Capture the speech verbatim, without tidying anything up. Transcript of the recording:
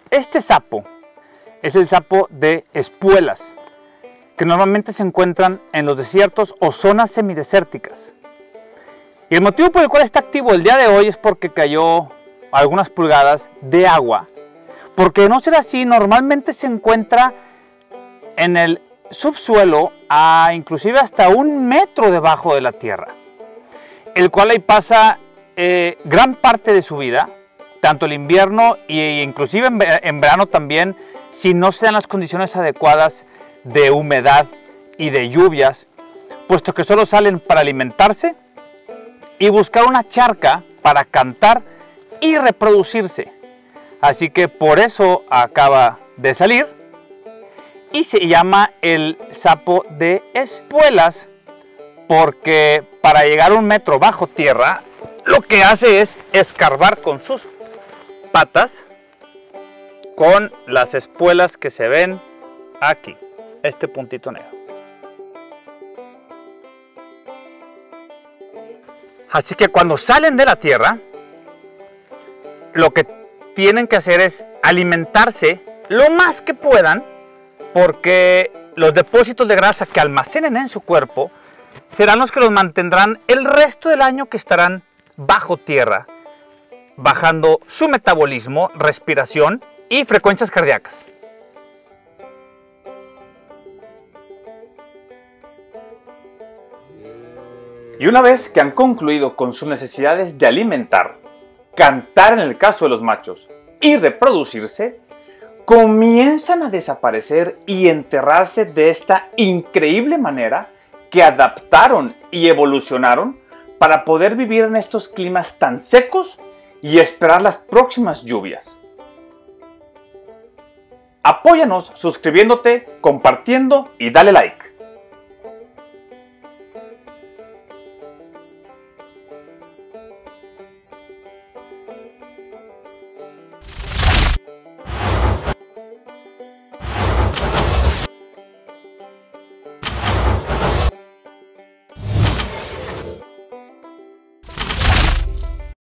Este sapo es el sapo de espuelas, que normalmente se encuentran en los desiertos o zonas semidesérticas. Y el motivo por el cual está activo el día de hoy es porque cayó algunas pulgadas de agua. Porque de no ser así, normalmente se encuentra en el subsuelo a inclusive hasta un metro debajo de la tierra, el cual ahí pasa eh, gran parte de su vida, tanto el invierno e inclusive en, en verano también, si no se dan las condiciones adecuadas de humedad y de lluvias, puesto que solo salen para alimentarse y buscar una charca para cantar y reproducirse. Así que por eso acaba de salir y se llama el sapo de espuelas, porque para llegar a un metro bajo tierra lo que hace es escarbar con sus patas, con las espuelas que se ven aquí, este puntito negro. Así que cuando salen de la tierra, lo que tienen que hacer es alimentarse lo más que puedan, porque los depósitos de grasa que almacenen en su cuerpo serán los que los mantendrán el resto del año que estarán bajo tierra, bajando su metabolismo, respiración y frecuencias cardíacas. Y una vez que han concluido con sus necesidades de alimentar, cantar en el caso de los machos y reproducirse, comienzan a desaparecer y enterrarse de esta increíble manera que adaptaron y evolucionaron para poder vivir en estos climas tan secos y esperar las próximas lluvias. Apóyanos suscribiéndote, compartiendo y dale like.